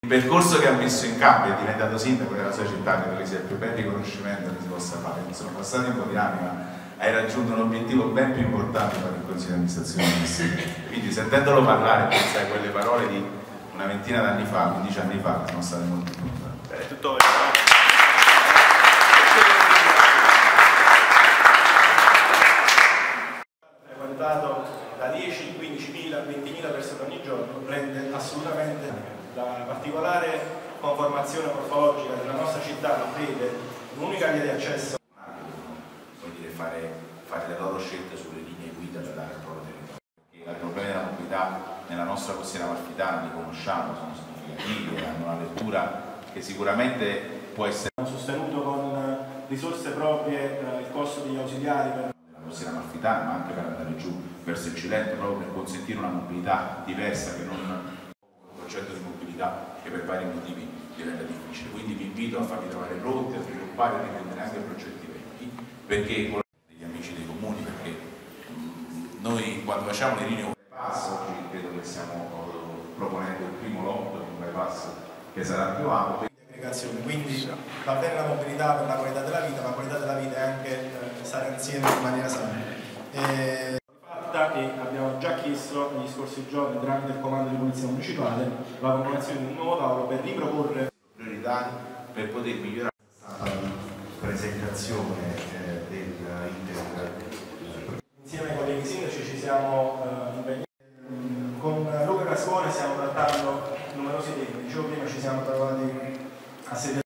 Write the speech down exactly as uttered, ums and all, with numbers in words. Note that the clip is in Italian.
Il percorso che ha messo in campo è diventato sindaco della sua città, credo che sia il più bel riconoscimento che si possa fare. Sono passati un po' di anni, ma hai raggiunto un obiettivo ben più importante per il Consiglio di amministrazione di Messina. Quindi sentendolo parlare, pensai a quelle parole di una ventina d'anni fa, quindici anni fa, che sono state molto importanti. È tutto vero. Frequentato da dieci, quindicimila, ventimila persone ogni giorno, rende assolutamente la particolare conformazione morfologica della nostra città, che vede un'unica via di accesso. Vuol dire fare, fare le loro scelte sulle linee guida da dare al proprio territorio. Perché i problemi della mobilità nella nostra costiera amalfitana li conosciamo, sono significativi, hanno una lettura che sicuramente può essere. Abbiamo sostenuto con risorse proprie eh, il costo degli ausiliari per la costiera amalfitana, ma anche per andare giù verso il Cilento, proprio per consentire una mobilità diversa, che non un progetto di mobilità che per vari motivi diventa difficile. Quindi vi invito a farvi trovare pronti, a sviluppare e a riprendere anche progetti vecchi, perché con degli amici dei comuni, perché mh, noi quando facciamo le linee bypass, oggi credo che stiamo proponendo il primo lotto di un bypass che sarà più ampio. Quindi va bene la mobilità per la qualità della vita, ma la qualità della vita è anche eh, stare insieme in maniera sana. E... e abbiamo già chiesto negli scorsi giorni tramite il comando di polizia municipale la convocazione di un nuovo tavolo per riproporre priorità per poter migliorare la presentazione eh, dell'Inter. Insieme ai colleghi sindaci ci siamo eh, impegnati. Con Luca Cascone stiamo trattando numerosi temi. Dicevo prima, ci siamo trovati a sedere